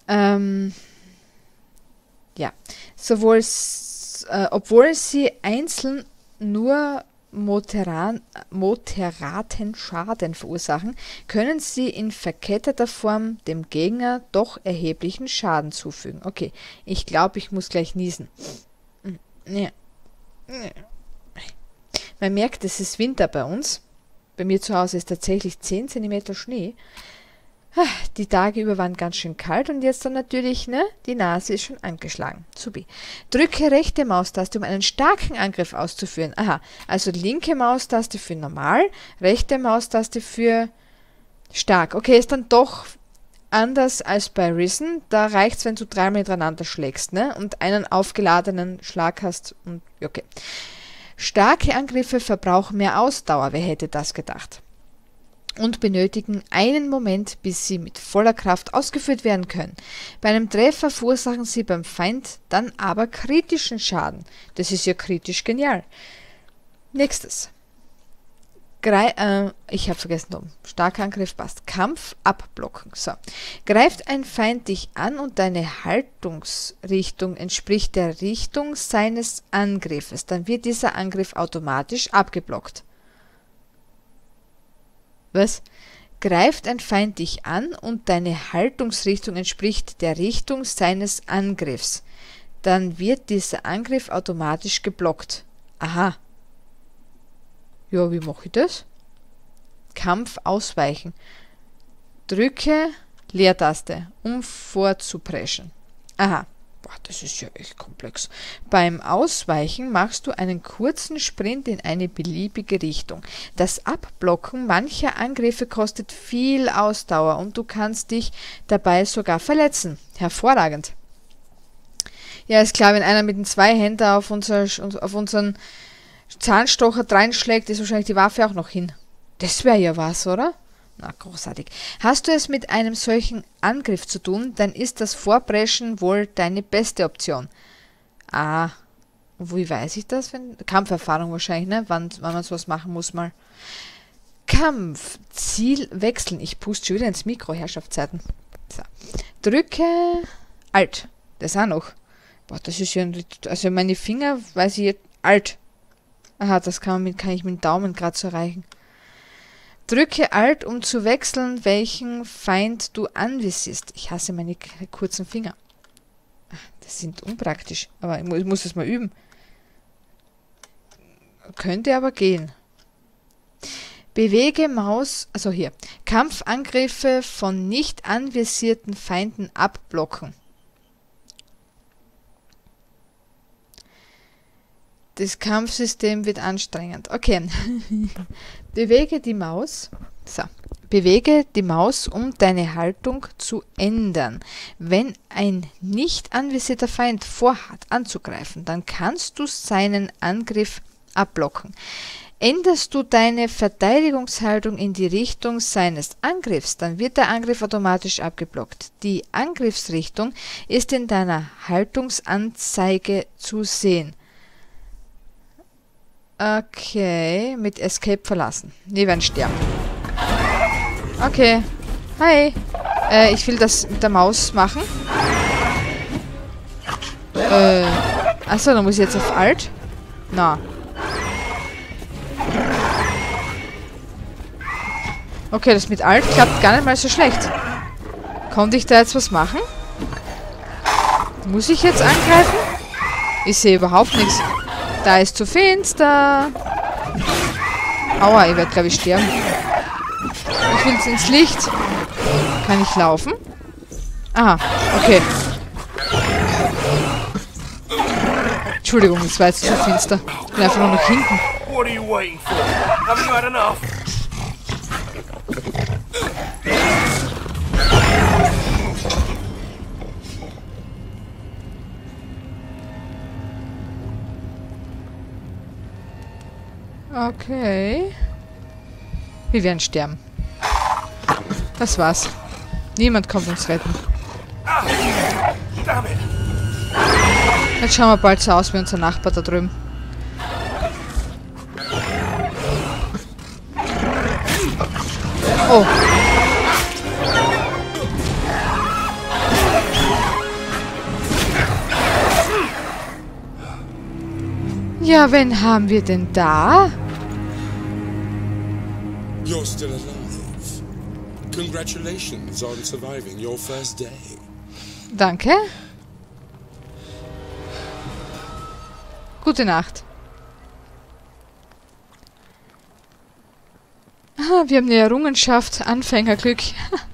Ähm, ja, obwohl sie einzeln nur moderaten Schaden verursachen, können sie in verketteter Form dem Gegner doch erheblichen Schaden zufügen. Okay, ich glaube, ich muss gleich niesen. Ja. Man merkt, es ist Winter bei uns. Bei mir zu Hause ist tatsächlich 10 Zentimeter Schnee. Die Tage über waren ganz schön kalt und jetzt dann natürlich, ne? Die Nase ist schon angeschlagen. Supi. Drücke rechte Maustaste, um einen starken Angriff auszuführen. Aha, also linke Maustaste für normal, rechte Maustaste für stark. Okay, ist dann doch anders als bei Risen. Da reicht's, wenn du 3-mal hintereinander schlägst, ne? Und einen aufgeladenen Schlag hast und okay. Starke Angriffe verbrauchen mehr Ausdauer, wer hätte das gedacht? Und benötigen einen Moment, bis sie mit voller Kraft ausgeführt werden können. Bei einem Treffer verursachen sie beim Feind dann aber kritischen Schaden. Das ist ja kritisch genial. Nächstes. Ich habe vergessen oben. Starker Angriff passt. Kampf abblocken. So. Greift ein Feind dich an und deine Haltungsrichtung entspricht der Richtung seines Angriffes, dann wird dieser Angriff automatisch abgeblockt. Was? Greift ein Feind dich an und deine Haltungsrichtung entspricht der Richtung seines Angriffs, dann wird dieser Angriff automatisch geblockt. Aha. Ja, wie mache ich das? Kampf ausweichen. Drücke Leertaste, um vorzupreschen. Aha. Boah, das ist ja echt komplex. Beim Ausweichen machst du einen kurzen Sprint in eine beliebige Richtung. Das Abblocken mancher Angriffe kostet viel Ausdauer und du kannst dich dabei sogar verletzen. Hervorragend. Ja, ist klar, wenn einer mit den 2 Händen auf unseren Zahnstocher reinschlägt, ist wahrscheinlich die Waffe auch noch hin. Das wäre ja was, oder? Na, großartig. Hast du es mit einem solchen Angriff zu tun, dann ist das Vorpreschen wohl deine beste Option. Ah, wie weiß ich das? Kampferfahrung wahrscheinlich, ne? Wann man sowas machen muss mal. Kampf, Ziel wechseln. Ich puste schon wieder ins Mikro, Herrschaftszeiten. So. Drücke Alt. Das auch noch. Boah, das ist ja also meine Finger, weiß ich jetzt, Alt. Aha, das kann ich mit dem Daumen gerade so erreichen. Drücke Alt, um zu wechseln, welchen Feind du anvisierst. Ich hasse meine kurzen Finger. Das sind unpraktisch, aber ich muss es mal üben. Könnte aber gehen. Bewege Maus, also hier. Kampfangriffe von nicht anvisierten Feinden abblocken. Das Kampfsystem wird anstrengend. Okay. Bewege die Maus. So. Bewege die Maus, um deine Haltung zu ändern. Wenn ein nicht anvisierter Feind vorhat anzugreifen, dann kannst du seinen Angriff abblocken. Änderst du deine Verteidigungshaltung in die Richtung seines Angriffs, dann wird der Angriff automatisch abgeblockt. Die Angriffsrichtung ist in deiner Haltungsanzeige zu sehen. Okay, mit Escape verlassen. Wir werden sterben. Okay. Hi. Ich will das mit der Maus machen. Achso, dann muss ich jetzt auf Alt. Na. Okay, das mit Alt klappt gar nicht mal so schlecht. Konnte ich da jetzt was machen? Muss ich jetzt angreifen? Ich sehe überhaupt nichts. Da ist zu finster. Aua, ich werde, glaube ich, sterben. Ich will ins Licht. Kann ich laufen? Aha, okay. Entschuldigung, es war jetzt zu finster. Ich bin einfach nur nach hinten. What are you waiting for? Haven't you had enough? Okay. Wir werden sterben. Das war's. Niemand kommt uns retten. Damn it! Jetzt schauen wir bald so aus wie unser Nachbar da drüben. Oh. Ja, wen haben wir denn da? You're still alive. Congratulations on surviving your first day. Danke. Gute Nacht. Ah, wir haben eine Errungenschaft. Anfängerglück.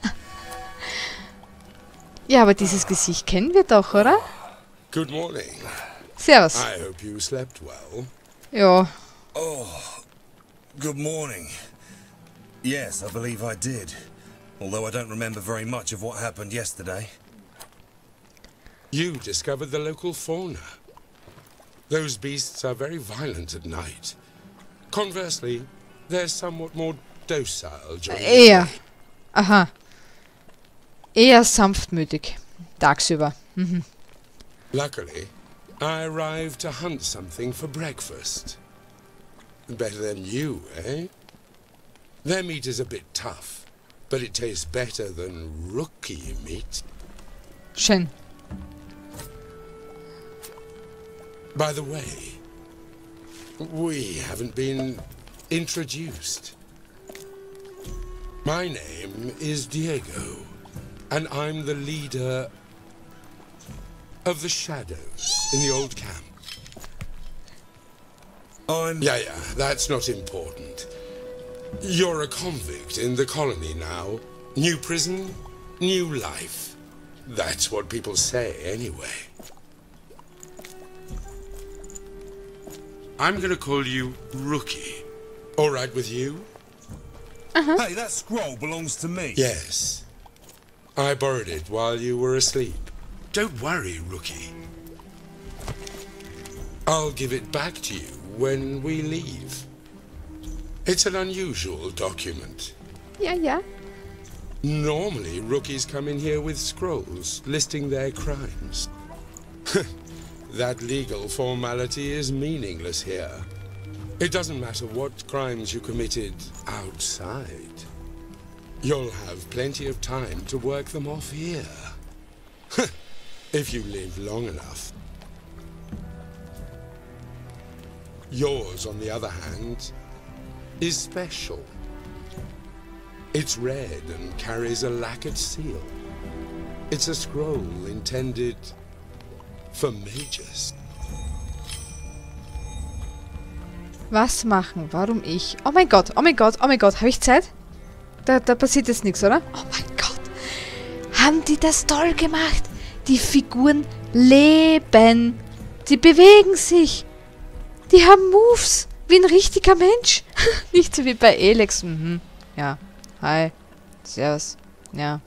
Ja, aber dieses Gesicht kennen wir doch, oder? Good morning. Servus. I hope you slept well. Ja. Oh, good morning. Yes, I believe I did. Although I don't remember very much of what happened yesterday. You discovered the local fauna. Those beasts are very violent at night. Conversely, they're somewhat more docile during the Eher. day. Aha. Eher sanftmütig. Tagsüber. Mhm. Luckily, I arrived to hunt something for breakfast. Better than you, eh? Their meat is a bit tough, but it tastes better than rookie meat. Schön. By the way, we haven't been introduced. My name is Diego, and I'm the leader of the Shadows in the old camp. Yeah, that's not important. You're a convict in the colony now. New prison, new life. That's what people say anyway. I'm gonna call you Rookie. All right with you? Hey, that scroll belongs to me. Yes. I borrowed it while you were asleep. Don't worry, Rookie. I'll give it back to you when we leave. It's an unusual document. Ja, ja. Normally, rookies come in here with scrolls listing their crimes. That legal formality is meaningless here. It doesn't matter what crimes you committed outside. You'll have plenty of time to work them off here. If you live long enough. Yours, on the other hand, is special. It's red and carries a lacquered seal. It's a scroll intended for mages. Was machen? Warum ich? Oh mein Gott, oh mein Gott, oh mein Gott. Habe ich Zeit? Da passiert jetzt nichts, oder? Oh mein Gott. Haben die das toll gemacht? Die Figuren leben. Die bewegen sich. Die haben Moves. Wie ein richtiger Mensch. Nicht so wie bei Elex. Mhm. Ja. Hi. Servus. Ja.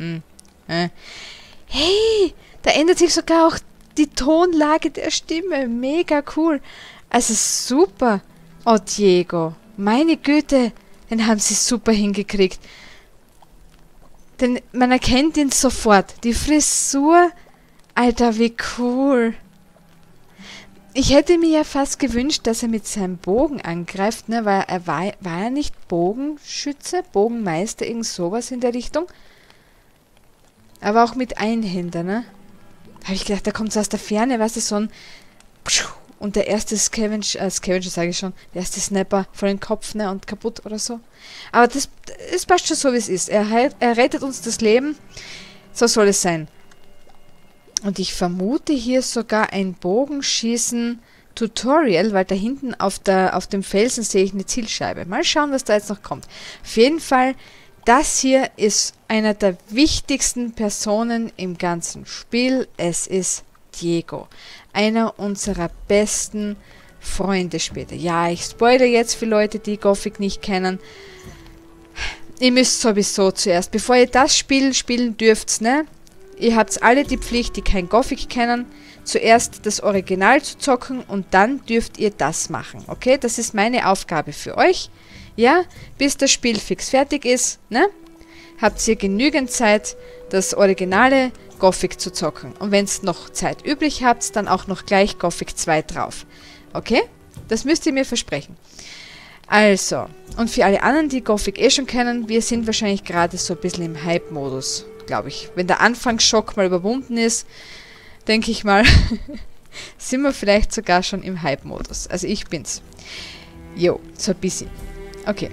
Hey, da ändert sich sogar auch die Tonlage der Stimme. Mega cool. Also super. Oh, Diego. Meine Güte. Den haben sie super hingekriegt. Denn man erkennt ihn sofort. Die Frisur. Alter, wie cool. Ich hätte mir ja fast gewünscht, dass er mit seinem Bogen angreift, ne? Weil er war er nicht Bogenschütze, Bogenmeister, irgend sowas in der Richtung. Aber auch mit Einhänder, ne? Da habe ich gedacht, da kommt so aus der Ferne, weißt du, so ein... Und der erste Scavenger sage ich schon, der erste Snapper vor den Kopf, ne? Und kaputt oder so. Aber das passt schon so, wie es ist. Er rettet uns das Leben. So soll es sein. Und ich vermute hier sogar ein Bogenschießen-Tutorial, weil da hinten auf dem Felsen sehe ich eine Zielscheibe. Mal schauen, was da jetzt noch kommt. Auf jeden Fall, das hier ist einer der wichtigsten Personen im ganzen Spiel. Es ist Diego. Einer unserer besten Freunde später. Ja, ich spoilere jetzt für Leute, die Gothic nicht kennen. Ihr müsst sowieso zuerst, bevor ihr das Spiel spielen dürft, ne? Ihr habt alle die Pflicht, die kein Gothic kennen, zuerst das Original zu zocken und dann dürft ihr das machen, okay? Das ist meine Aufgabe für euch, ja? Bis das Spiel fix fertig ist, ne? Habt ihr genügend Zeit, das originale Gothic zu zocken. Und wenn es noch Zeit übrig habt, dann auch noch gleich Gothic 2 drauf, okay? Das müsst ihr mir versprechen. Also, und für alle anderen, die Gothic eh schon kennen, wir sind wahrscheinlich gerade so ein bisschen im Hype-Modus, glaube ich. Wenn der Anfangsschock mal überwunden ist, denke ich mal, Sind wir vielleicht sogar schon im Hype-Modus. Also ich bin's. Jo, so ein bisschen. Okay.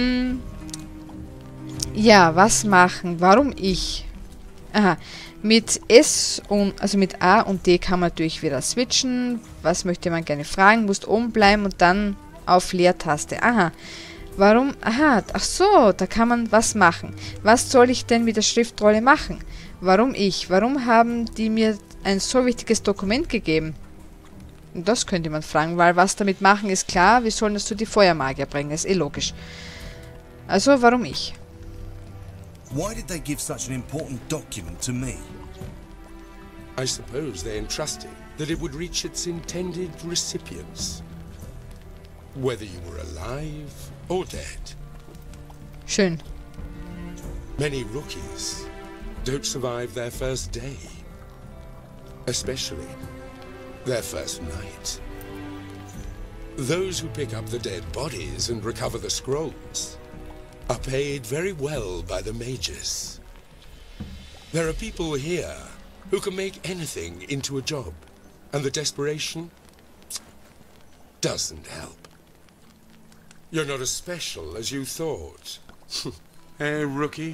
Ja, was machen? Warum ich? Aha. Mit S und, also mit A und D kann man natürlich wieder switchen. Was möchte man gerne fragen? Musst oben bleiben und dann auf Leertaste. Aha. Warum? Aha, ach so, da kann man was machen. Was soll ich denn mit der Schriftrolle machen? Warum ich? Warum haben die mir ein so wichtiges Dokument gegeben? Und das könnte man fragen, weil was damit machen ist klar, wir sollen das zu die Feuermagier bringen, ist eh logisch. Also, warum ich? Why did they give such an important document to me? I suppose they entrusted that it would reach its intended recipients, whether you were alive or dead. Schön. Many rookies don't survive their first day, especially their first night. Those who pick up the dead bodies and recover the scrolls are paid very well by the mages. There are people here who can make anything into a job, and the desperation doesn't help. You're not as special as you thought. Hey, rookie.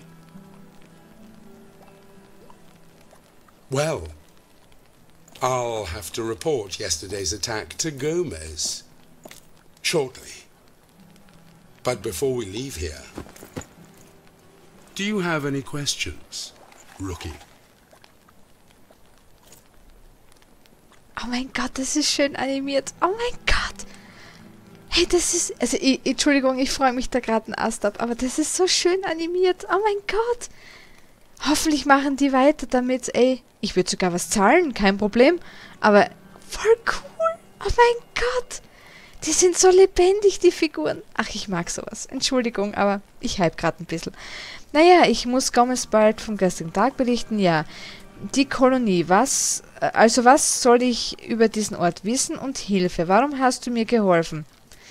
Well, I'll have to report yesterday's attack to Gomez shortly. But before we leave here, do you have any questions, rookie? Oh mein Gott, das ist schön animiert. Oh mein Gott. Hey, das ist... Also, Entschuldigung, ich freue mich da gerade einen Ast ab, aber das ist so schön animiert. Oh mein Gott. Hoffentlich machen die weiter damit. Ey, ich würde sogar was zahlen, kein Problem. Aber voll cool. Oh mein Gott. Die sind so lebendig, die Figuren. Ach, ich mag sowas. Entschuldigung, aber ich hype gerade ein bisschen. Naja, ich muss Gomez bald vom gestrigen Tag berichten. Ja, die Kolonie. Was soll ich über diesen Ort wissen und Hilfe? Warum hast du mir geholfen?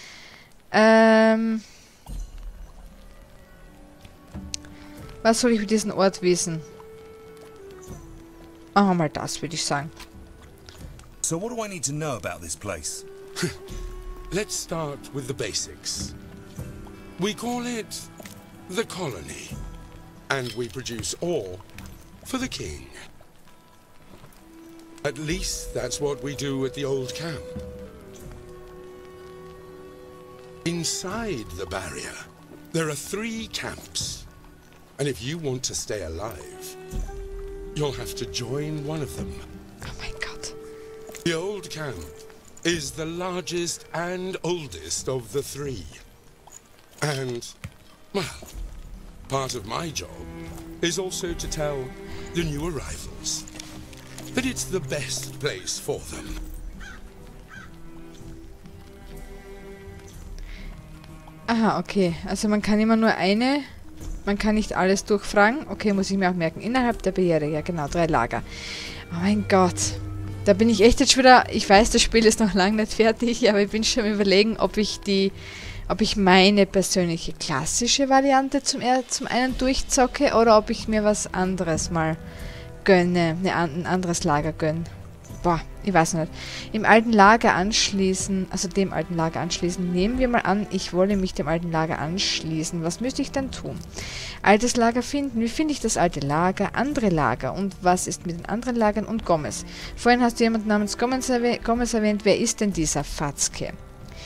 Was soll ich über diesen Ort wissen? Machen wir mal das, würde ich sagen. So what do I need to know about this place? Let's start with the basics. We call it the colony, and we produce ore for the king. At least that's what we do at the old camp. Inside the barrier, there are 3 camps, and if you want to stay alive, you'll have to join one of them. Oh mein Gott. The old camp is the largest and oldest of the 3. And, well, part of my job is also to tell the new arrivals that it's the best place for them. Aha, okay. Also man kann immer nur eine... Man kann nicht alles durchfragen. Okay, muss ich mir auch merken. Innerhalb der Barriere. Ja, genau. 3 Lager. Oh mein Gott. Da bin ich echt jetzt schon wieder... Ich weiß, das Spiel ist noch lange nicht fertig, aber ich bin schon am Überlegen, ob ich meine persönliche klassische Variante zum einen durchzocke oder ob ich mir was anderes mal gönne. Ein anderes Lager gönne. Boah, ich weiß nicht. Im alten Lager anschließen, also dem alten Lager anschließen, nehmen wir mal an, ich wolle mich dem alten Lager anschließen. Was müsste ich denn tun? Altes Lager finden. Wie finde ich das alte Lager? Andere Lager. Und was ist mit den anderen Lagern und Gomez? Vorhin hast du jemanden namens Gomez erwähnt. Wer ist denn dieser Fatzke?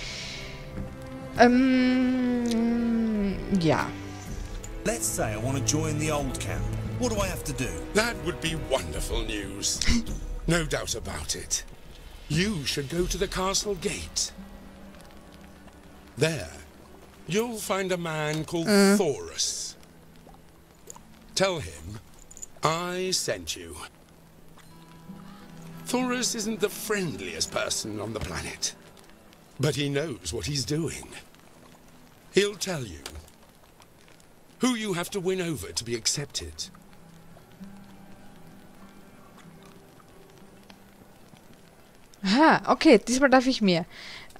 Ja. Let's say I want to join the old camp. What do I have to do? That would be wonderful news. No doubt about it. You should go to the castle gate. There, you'll find a man called Thorus. Tell him I sent you. Thorus isn't the friendliest person on the planet, but he knows what he's doing. He'll tell you who you have to win over to be accepted. Aha, okay, diesmal darf ich mir.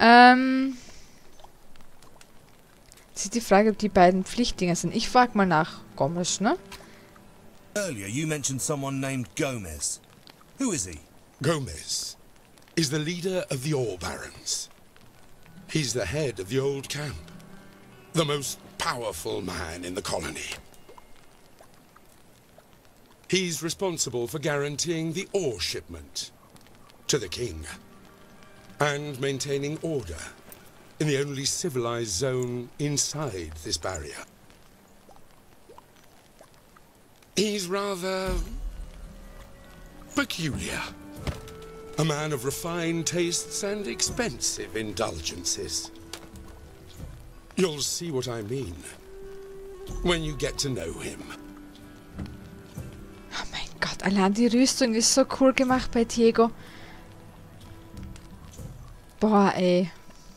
Jetzt ist die Frage, ob die beiden Pflichtdinger sind. Ich frage mal nach Gomez, ne? Earlier you mentioned someone named Gomez. Who is he? Gomez is the leader of the Ore Barons. He's the head of the old camp, the most powerful man in the colony. He's responsible for guaranteeing the ore shipment to the king and maintaining order in the only civilized zone inside this barrier. He's rather peculiar. A man of refined tastes and expensive indulgences. You'll see what I mean when you get to know him. Oh mein Gott, allein die Rüstung ist so cool gemacht bei Diego. Boah, ey.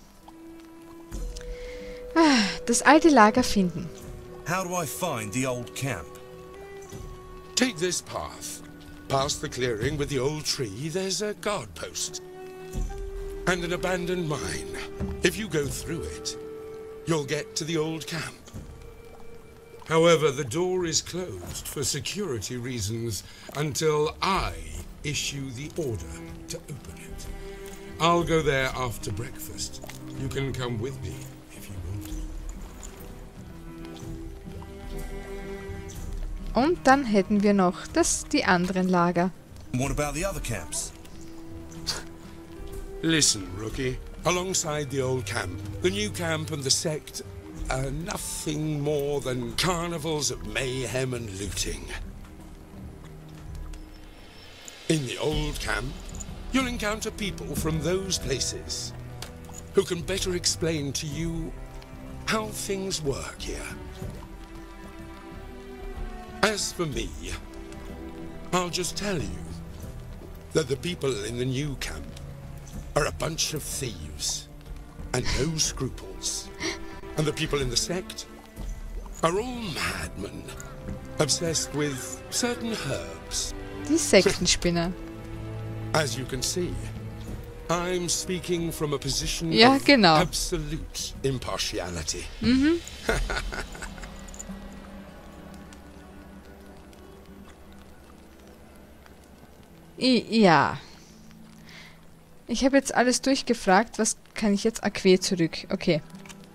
Das alte Lager finden. How do I find the old camp? Take this path. Past the clearing with the old tree, there's a guard post. And an abandoned mine. If you go through it, you'll get to the old camp. However, the door is closed for security reasons until I issue the order to open it. I'll go there after breakfast. You can come with me if you want. Und dann hätten wir noch die anderen Lager. What about the other camps? Listen, rookie. Alongside the old camp, the new camp and the sect are nothing more than carnivals of mayhem and looting. In the old camp, you'll encounter people from those places who can better explain to you how things work here. As for me, I'll just tell you that the people in the new camp are a bunch of thieves and no scruples. And the people in the sect are all madmen, obsessed with certain herbs. Die Sektenspinner. As you can see, I'm speaking from a position Ja, of genau. absolute impartiality. Ja. Ich habe jetzt alles durchgefragt. Was kann ich jetzt? Aquä zurück. Okay.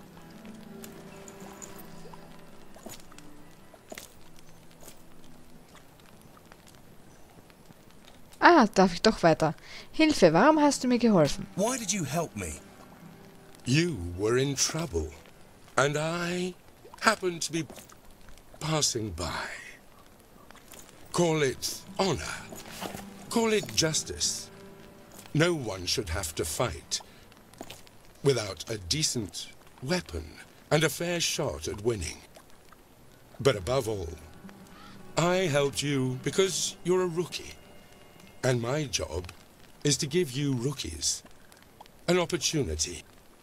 Ah, darf ich doch weiter. Hilfe, warum hast du mir geholfen? Why did you help me? You were in trouble, and I happened to be passing by. Call it honor. Call it justice. No one should have to fight without a decent weapon and a fair shot at winning. But above all, I helped you because you're a rookie. And my job is to give you rookies an opportunity.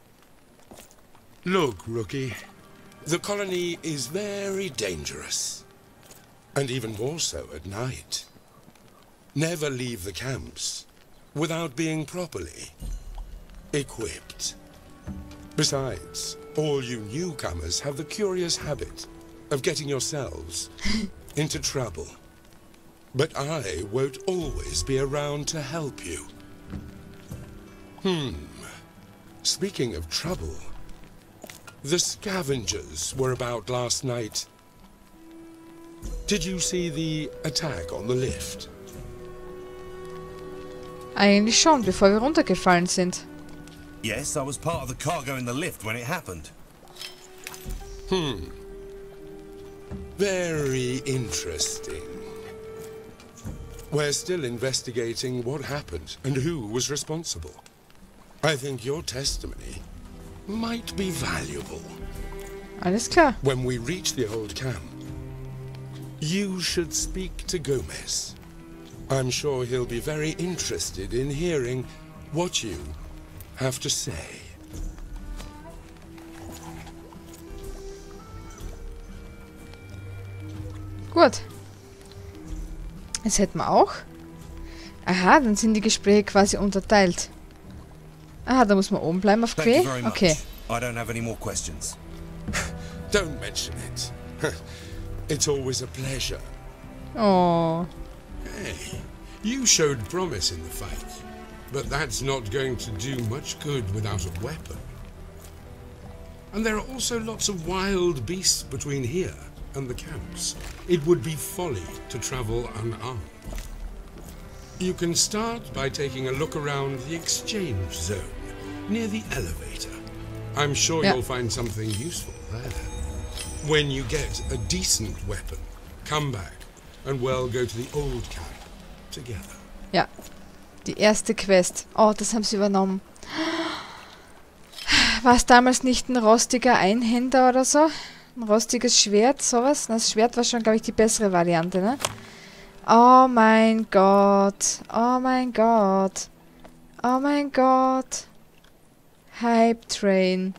Look, rookie, the colony is very dangerous. And even more so at night. Never leave the camps without being properly equipped. Besides, all you newcomers have the curious habit of getting yourselves into trouble. But I won't always be around to help you. Speaking of trouble, the scavengers were about last night. Did you see the attack on the lift? Eigentlich schon, bevor wir runtergefallen sind. Yes, I was part of the cargo in the lift when it happened. Very interesting. We're still investigating what happened and who was responsible. I think your testimony might be valuable. Alles klar. When we reach the old camp, you should speak to Gomez. I'm sure he'll be very interested in hearing what you have to say. Gut. Jetzt hätten wir auch. Aha, dann sind die Gespräche quasi unterteilt. Aha, da muss man oben bleiben auf Thank you Quä. very much. Okay. I don't have any more questions. Don't mention it. It's always a Oh. Hey, you showed promise in the fight. but that's not going to do much good without a weapon. And there are also lots of wild beasts between here and the camps. It would be folly to travel unarmed. You can start by taking a look around the exchange zone, near the elevator. I'm sure you'll find something useful there. When you get a decent weapon, come back and we'll go to the old camp together. Ja, die erste Quest. Oh, das haben sie übernommen. War es damals nicht ein rostiger Einhänder oder so? Ein rostiges Schwert, sowas? Das Schwert war schon, glaube ich, die bessere Variante, ne? Oh mein Gott. Oh mein Gott. Oh mein Gott. Hype Train.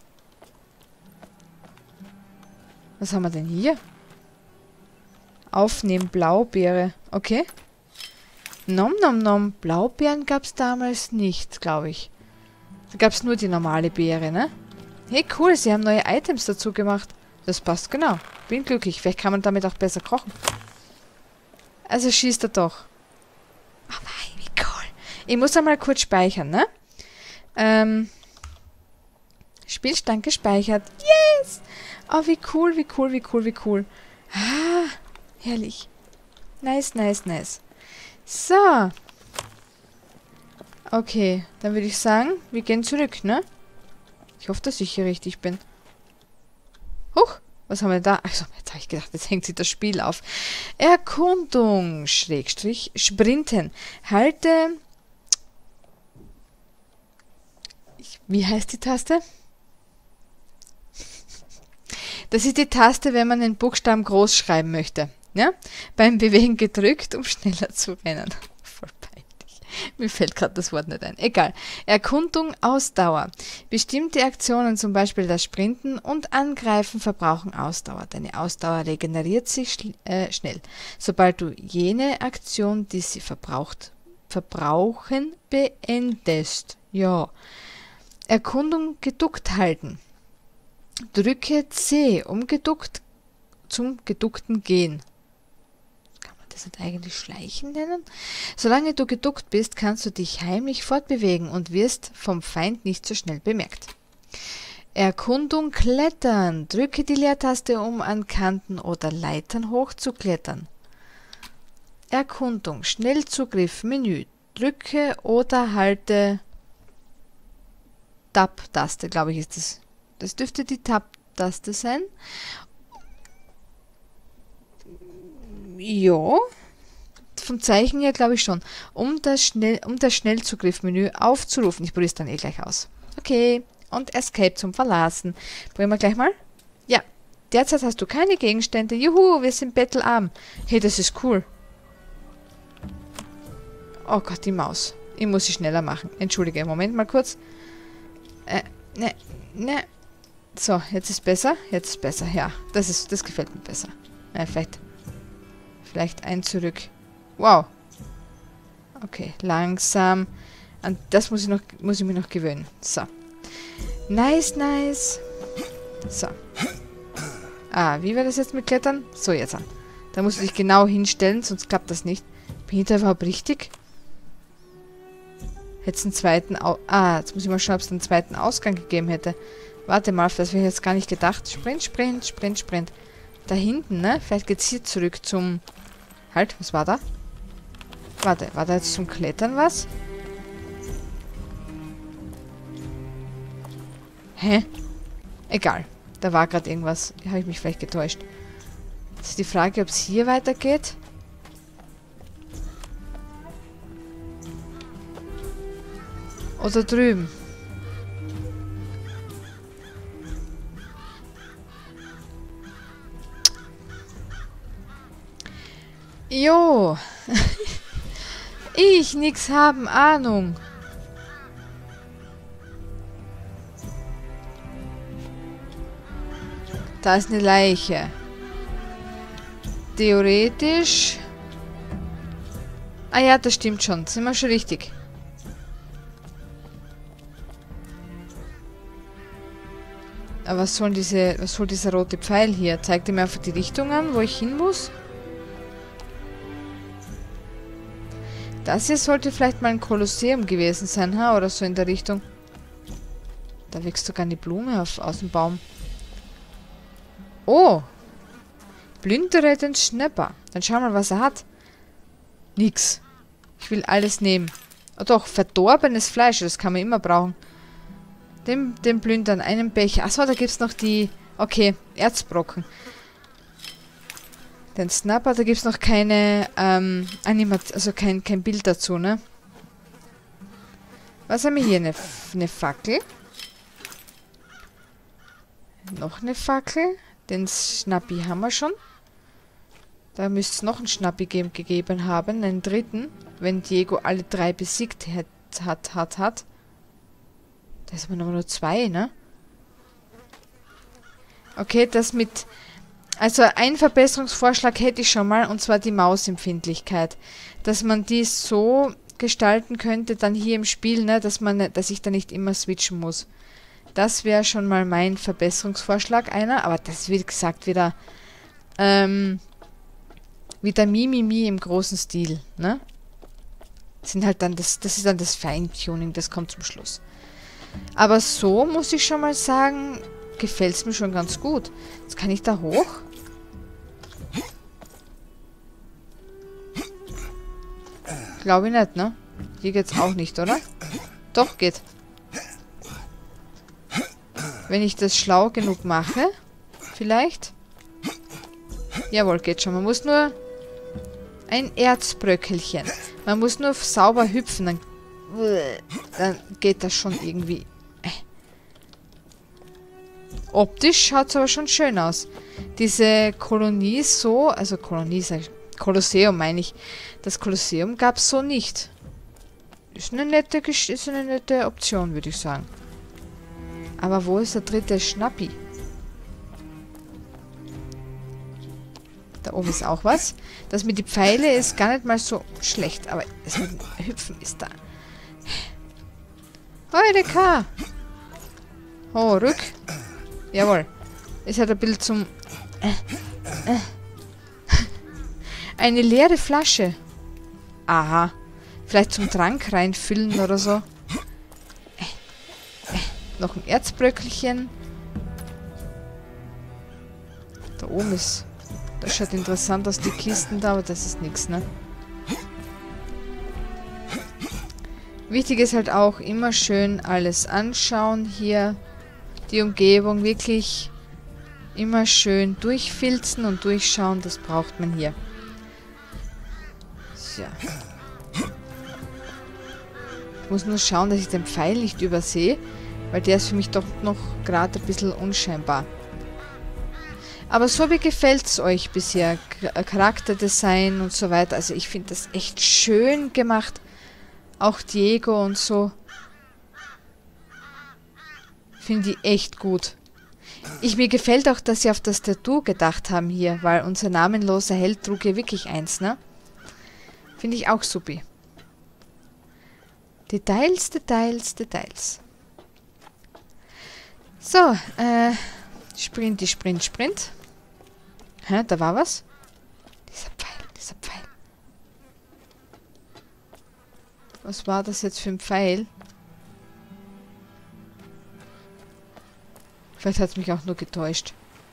Was haben wir denn hier? Aufnehmen, Blaubeere. Okay. Nom nom nom. Blaubeeren gab es damals nicht, glaube ich. Da gab es nur die normale Beere, ne? Hey, cool, sie haben neue Items dazu gemacht. Das passt genau. Bin glücklich. Vielleicht kann man damit auch besser kochen. Also schießt er doch. Oh nein, wie cool. Ich muss einmal kurz speichern, ne? Spielstand gespeichert. Yes! Oh, wie cool, wie cool, wie cool, wie cool. Ah, herrlich. Nice, nice, nice. So. Okay, dann würde ich sagen, wir gehen zurück, ne? Ich hoffe, dass ich hier richtig bin. Huch, was haben wir da? Achso, jetzt habe ich gedacht, jetzt hängt sich das Spiel auf. Erkundung, Schrägstrich, Sprinten. Halte... Wie heißt die Taste? Das ist die Taste, wenn man den Buchstaben groß schreiben möchte. Ja? Beim Bewegen gedrückt, um schneller zu rennen. Voll peinlich. Mir fällt gerade das Wort nicht ein. Egal. Erkundung, Ausdauer. Bestimmte Aktionen, zum Beispiel das Sprinten und Angreifen, verbrauchen Ausdauer. Deine Ausdauer regeneriert sich schnell. Sobald du jene Aktion, die sie verbrauchen, beendest. Ja. Erkundung, geduckt halten. Drücke C, um zum geduckten Gehen. Kann man das nicht eigentlich Schleichen nennen? Solange du geduckt bist, kannst du dich heimlich fortbewegen und wirst vom Feind nicht so schnell bemerkt. Erkundung, klettern. Drücke die Leertaste, um an Kanten oder Leitern hochzuklettern. Erkundung, Schnellzugriff, Menü. Drücke oder halte Tab-Taste, glaube ich, ist das. Das dürfte die Tab-Taste sein. Ja. Vom Zeichen her glaube ich schon. Um das Schnellzugriff-Menü aufzurufen. Ich probiere es dann eh gleich aus. Okay. Und Escape zum Verlassen. Probieren wir gleich mal. Ja. Derzeit hast du keine Gegenstände. Juhu, wir sind bettelarm. Hey, das ist cool. Oh Gott, die Maus. Ich muss sie schneller machen. Entschuldige, Moment mal kurz. Ne. So, jetzt ist besser. Jetzt ist besser, ja. Das gefällt mir besser. Vielleicht ein zurück. Wow. Okay, langsam. An das muss ich mich noch gewöhnen. So. Nice, nice. So. Ah, wie war das jetzt mit Klettern? So, jetzt an. Da musst du dich genau hinstellen, sonst klappt das nicht. Bin ich da überhaupt richtig? Hätte es einen zweiten... jetzt muss ich mal schauen, ob es einen zweiten Ausgang gegeben hätte. Warte mal, das habe ich jetzt gar nicht gedacht. Sprint, Sprint, Sprint, Sprint. Da hinten, ne? Vielleicht geht es hier zurück zum... Halt, was war da? Warte, war da jetzt zum Klettern was? Hä? Egal. Da war gerade irgendwas. Habe ich mich vielleicht getäuscht. Jetzt ist die Frage, ob es hier weitergeht. Oder drüben. Jo. Ich nix haben Ahnung. Da ist eine Leiche. Theoretisch. Ah ja, das stimmt schon. Sind wir schon richtig. Aber was soll dieser rote Pfeil hier? Zeigt er mir einfach die Richtung an, wo ich hin muss? Das hier sollte vielleicht mal ein Kolosseum gewesen sein, ha? Oder so in der Richtung. Da wächst sogar eine Blume aus dem Baum. Oh! Plündere den Schnepper. Dann schau mal, was er hat. Nix. Ich will alles nehmen. Oh doch, verdorbenes Fleisch, das kann man immer brauchen. Den Plündern, einen Becher. Achso, da gibt's noch die... Okay, Erzbrocken. Den Snapper, da gibt's noch keine also kein Bild dazu, ne? Was haben wir hier? Eine Fackel. Noch eine Fackel. Den Schnappi haben wir schon. Da müsste es noch einen Schnappi gegeben haben. Einen dritten. Wenn Diego alle 3 besiegt hat. Da ist aber nur 2, ne? Okay, das mit... Also einen Verbesserungsvorschlag hätte ich schon mal, und zwar die Mausempfindlichkeit. Dass man die so gestalten könnte, dann hier im Spiel, ne, dass ich da nicht immer switchen muss. Das wäre schon mal mein Verbesserungsvorschlag, einer. Aber das ist, wie gesagt, wieder Mimimi im großen Stil, ne? Das ist dann das Feintuning, das kommt zum Schluss. Aber so muss ich schon mal sagen, gefällt es mir schon ganz gut. Jetzt kann ich da hoch. Glaube ich nicht, ne? Hier geht's auch nicht, oder? Doch, geht. Wenn ich das schlau genug mache, vielleicht. Jawohl, geht schon. Man muss nur ein Erzbröckelchen. Man muss nur sauber hüpfen, dann geht das schon irgendwie. Optisch schaut es aber schon schön aus. Diese Kolonie so, also Kolonie, Kolosseum meine ich. Das Kolosseum gab es so nicht. Ist eine nette Option, würde ich sagen. Aber wo ist der dritte Schnappi? Da oben ist auch was. Das mit den Pfeile ist gar nicht mal so schlecht, aber das mit dem Hüpfen ist da. Heureka! Oh, rück. Jawohl. Es hat ein Bild zum... Eine leere Flasche. Aha. Vielleicht zum Trank reinfüllen oder so. Noch ein Erzbröckelchen. Da oben ist... Das schaut interessant aus, die Kisten da, aber das ist nichts, ne? Wichtig ist halt auch immer schön alles anschauen hier. Die Umgebung wirklich immer schön durchfilzen und durchschauen, das braucht man hier. So. Ich muss nur schauen, dass ich den Pfeil nicht übersehe, weil der ist für mich doch noch gerade ein bisschen unscheinbar. Aber so wie gefällt es euch bisher? Charakterdesign und so weiter. Also ich finde das echt schön gemacht. Auch Diego und so. Finde ich echt gut. Mir gefällt auch, dass sie auf das Tattoo gedacht haben hier, weil unser namenloser Held trug hier wirklich eins, ne? Finde ich auch supi. Details, Details, Details. So, Sprint. Hä, da war was? Dieser Pfeil. Was war das jetzt für ein Pfeil? Vielleicht hat es mich auch nur getäuscht.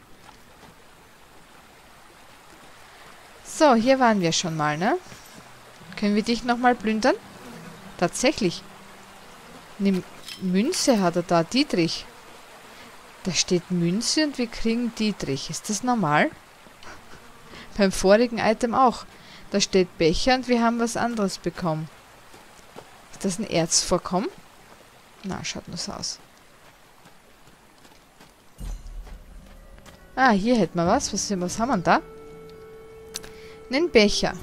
So, hier waren wir schon mal, ne? Können wir dich nochmal plündern? Tatsächlich. Eine Münze hat er da, Dietrich. Da steht Münze und wir kriegen Dietrich. Ist das normal? Beim vorigen Item auch. Da steht Becher und wir haben was anderes bekommen. Ist das ein Erzvorkommen? Na, schaut nur so aus. Ah, hier hätten wir was. Was haben wir da? Einen Becher.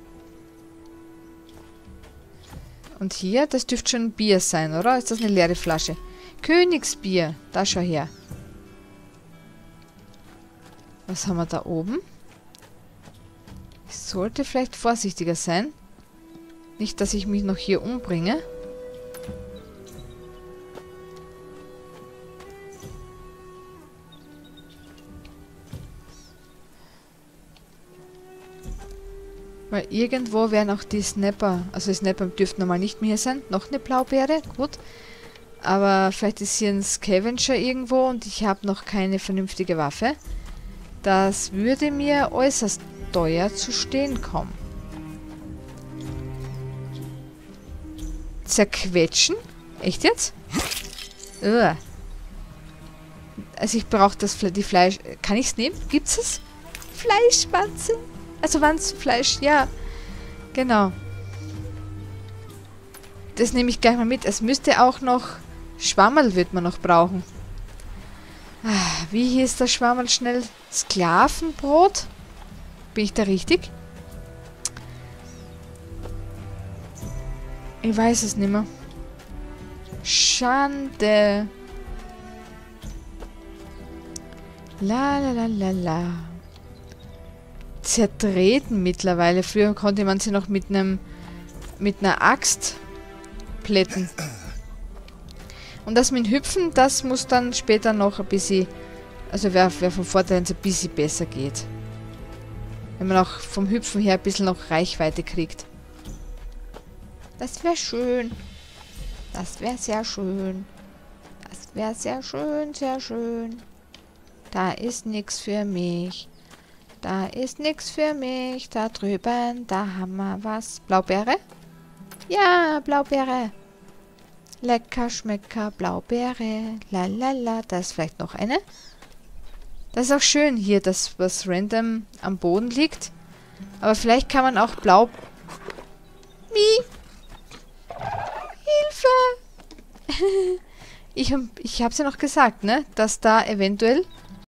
Und hier, das dürfte schon ein Bier sein, oder? Ist das eine leere Flasche? Königsbier. Da schau her. Was haben wir da oben? Ich sollte vielleicht vorsichtiger sein. Nicht, dass ich mich noch hier umbringe. Weil irgendwo wären auch die Snapper. Also die Snapper dürften normal nicht mehr hier sein. Noch eine Blaubeere, gut. Aber vielleicht ist hier ein Scavenger irgendwo und ich habe noch keine vernünftige Waffe. Das würde mir äußerst teuer zu stehen kommen. Zerquetschen? Echt jetzt? Ugh. Also ich brauche die Fleisch... Kann ich es nehmen? Gibt's es? Fleischwanze? Also Wanzenfleisch, ja. Genau. Das nehme ich gleich mal mit. Es müsste auch noch... Schwammerl wird man noch brauchen. Ah, wie hieß das Schwammerl schnell? Sklavenbrot? Bin ich da richtig? Ich weiß es nicht mehr. Schande. La la la la la. Zertreten mittlerweile. Früher konnte man sie noch mit einer Axt plätten. Und das mit dem Hüpfen, das muss dann später noch ein bisschen... Also wäre vom Vorteil, wenn es ein bisschen besser geht. Wenn man auch vom Hüpfen her ein bisschen noch Reichweite kriegt. Das wäre schön. Das wäre sehr schön. Das wäre sehr schön, sehr schön. Da ist nichts für mich. Da ist nichts für mich. Da drüben, da haben wir was. Blaubeere? Ja, Blaubeere. Lecker, schmecker, Blaubeere. Lalala. Da ist vielleicht noch eine. Das ist auch schön hier, das was random am Boden liegt. Aber vielleicht kann man auch Blau... Wie? Hilfe! Ich hab's ja noch gesagt, ne? Dass da eventuell